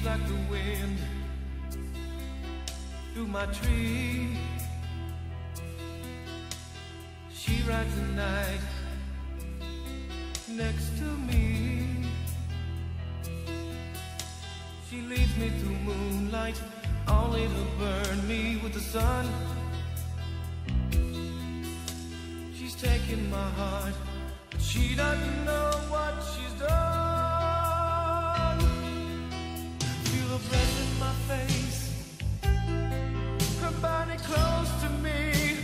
She's like the wind through my tree. She rides the night next to me. She leads me through moonlight, only to burn me with the sun. She's taking my heart, but she doesn't know what she's done. Feel her breath in my face, her body close to me.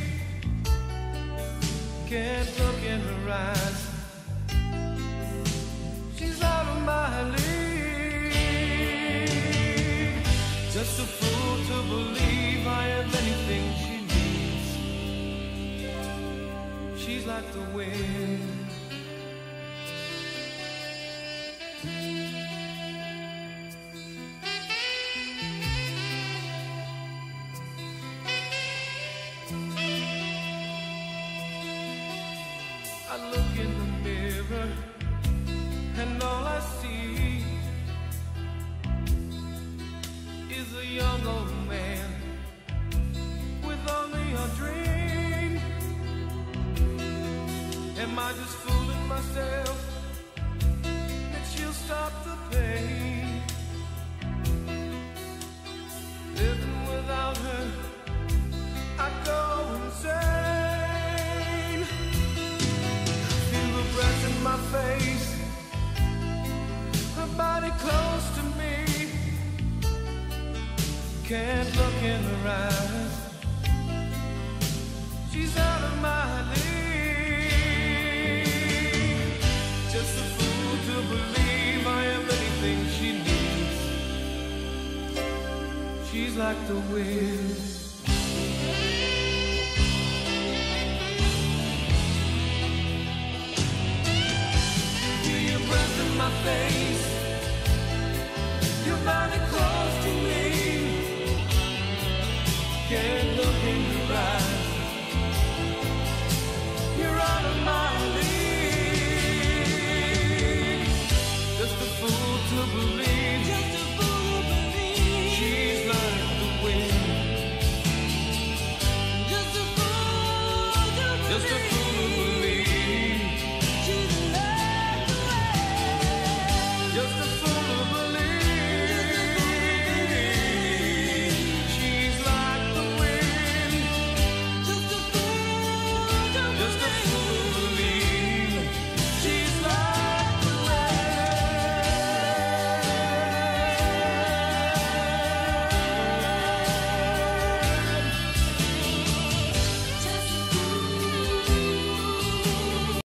Can't look in her eyes, she's out of my league. Just a fool to believe I have anything she needs. She's like the wind. I look in the mirror and all I see is a young old man with only a dream. Am I just fooling myself that she'll stop the pain? Living without her, I go insane. Feel the breath in my face, her body close to me. Can't look in her eyes, she's out of my league. Just a fool to believe I am anything she needs. She's like the wind. Feel your breath in my face, your body close to me. Can't